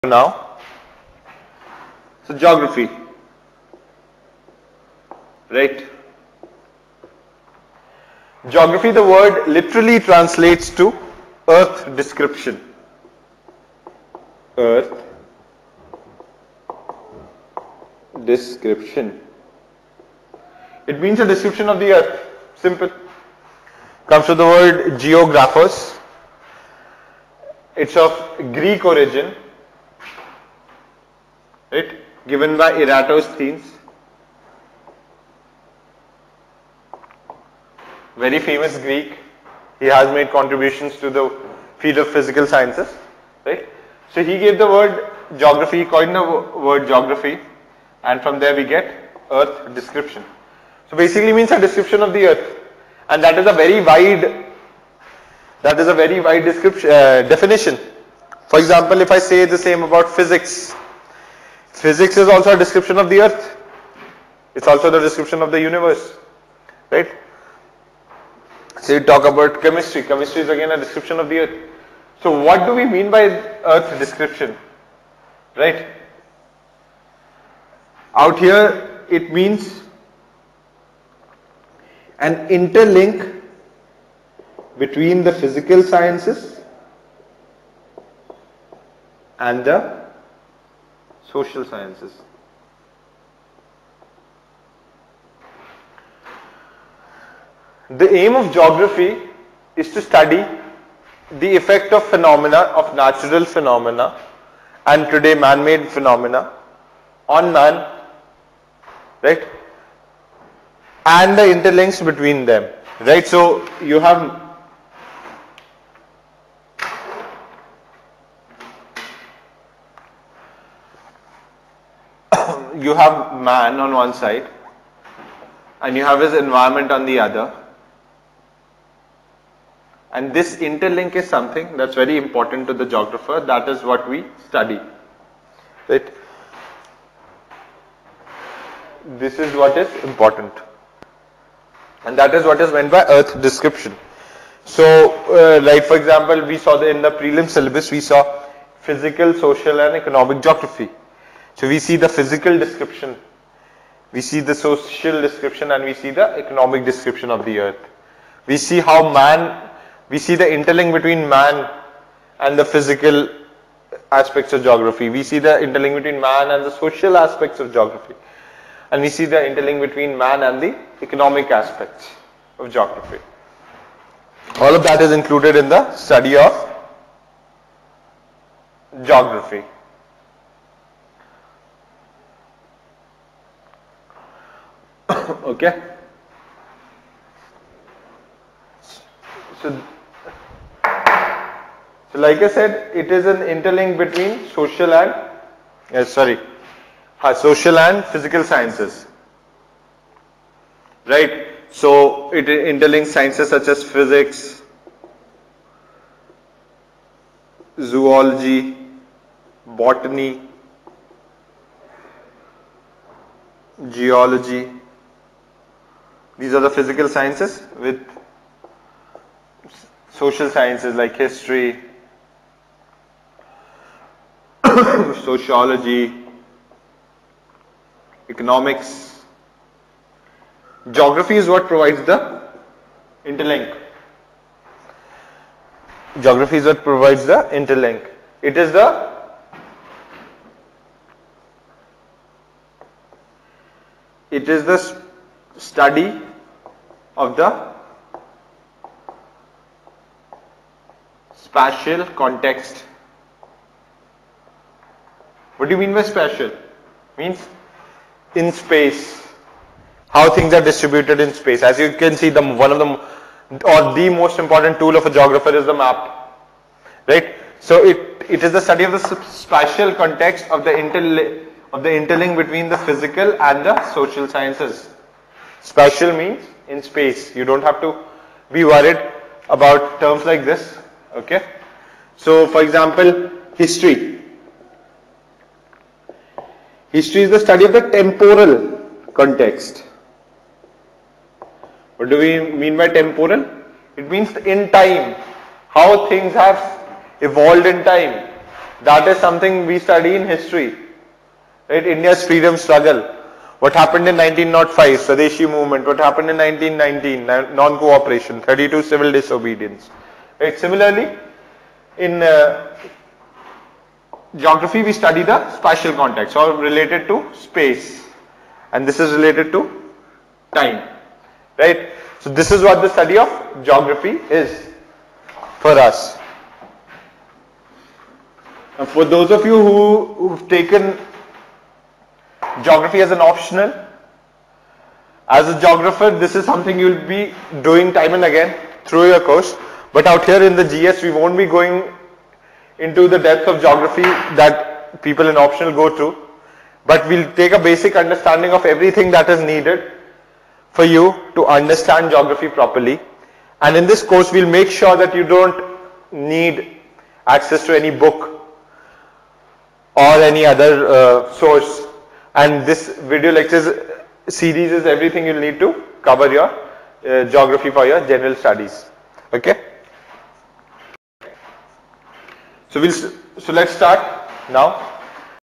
now. So geography, right? Geography, the word literally translates to earth description. Earth description. It means a description of the earth. Simple. Comes from the word geographos. It's of Greek origin, right? Given by Eratosthenes. Very famous Greek. He has made contributions to the field of physical sciences, right? So he gave the word geography, coined the word geography, and from there we get earth description. So basically means a description of the earth, and that is a very wide description, definition. For example, if I say the same about physics, physics is also a description of the earth. It's also the description of the universe, right? So you talk about chemistry. Chemistry is again a description of the earth. So what do we mean by earth description, right? Out here it means an interlink between the physical sciences and the social sciences. The aim of geography is to study the effect of phenomena, of natural phenomena and today man-made phenomena on man, right? And the interlinks between them, right? So you have man on one side and you have his environment on the other. And this interlink is something that's very important to the geographer. That is what we study, right? This is what is important. And that is what is meant by earth description. So, like for example, we saw in the prelim syllabus, we saw physical, social and economic geography. So we see the physical description, we see the social description and we see the economic description of the earth. We see how we see the interlink between man and the physical aspects of geography. We see the interlink between man and the social aspects of geography. And we see the interlink between man and the economic aspects of geography. All of that is included in the study of geography. Okay. So like I said, it is an interlink between social and social and physical sciences, right? So it interlinks sciences such as physics, zoology, botany, geology. These are the physical sciences with social sciences like history, sociology, economics. Geography is what provides the interlink. Geography is what provides the interlink. It is the study of the spatial context. What do you mean by spatial? Means in space. How things are distributed in space. As you can see, the most important tool of a geographer is the map, right? So it is the study of the spatial context of the interlink between the physical and the social sciences. Spatial means in space. You don't have to be worried about terms like this. Okay. So for example, history. History is the study of the temporal context. What do we mean by temporal? It means in time. How things have evolved in time. That is something we study in history. Right? India's freedom struggle. What happened in 1905, Swadeshi movement. What happened in 1919, non-cooperation, 32 civil disobedience. Right? Similarly, in geography we study the spatial context or related to space, and this is related to time. Right? So this is what the study of geography is for us. Now for those of you who've taken geography as an optional, as a geographer, this is something you'll be doing time and again through your course. But out here in the GS, we won't be going into the depth of geography that people in optional go through. But we'll take a basic understanding of everything that is needed for you to understand geography properly. And in this course, we'll make sure that you don't need access to any book or any other source. And this video lectures series is everything you'll need to cover your geography for your general studies. Okay. So let's start now.